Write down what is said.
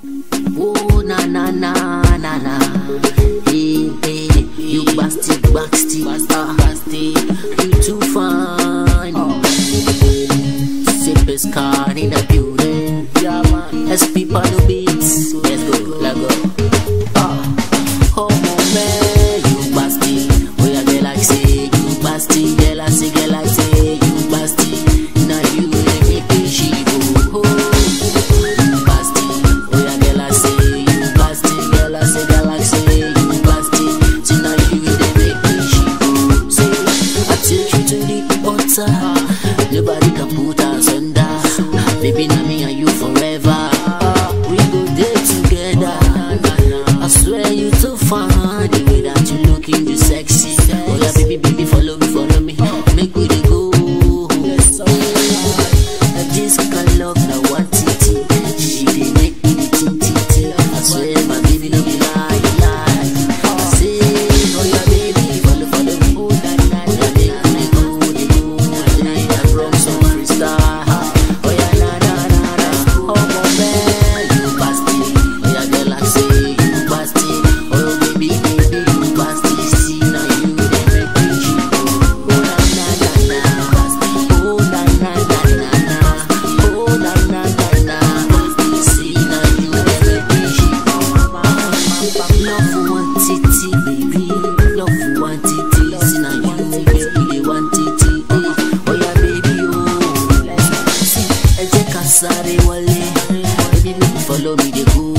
Oh na na na na na. Hey hey, you bastard, you too fine. Simple car in the building. Yeah man, let's people no beats. Let's go, let's go. Oh man, you bastard. Oh yeah, girl I say you bastard. Girl I say you bastard. Now you make me shivo. Nobody can put us under. Baby, now me and you forever. We go there together. I swear you too fine. The way that you looking, you sexy. Oh yeah, baby, follow me. Make we dey go. This kind love, now what titi. She dey make me the titi. I swear my baby no be lie. I say, oh yeah, baby, follow me. Oh yeah, baby, go. From some freestyle. Oh yeah, na. Oh my man, you bastard. Oh yeah, girl, I say you bastard. Oh baby, you bastard. See now you dey make me chico. Oh na. Oh na. Oh na. See now you dey make me chico. Love for one titty, baby. Love for one titty. See now you dey want titty. Oh yeah, baby, oh. Sáré wọlé, baby, follow me, dey go.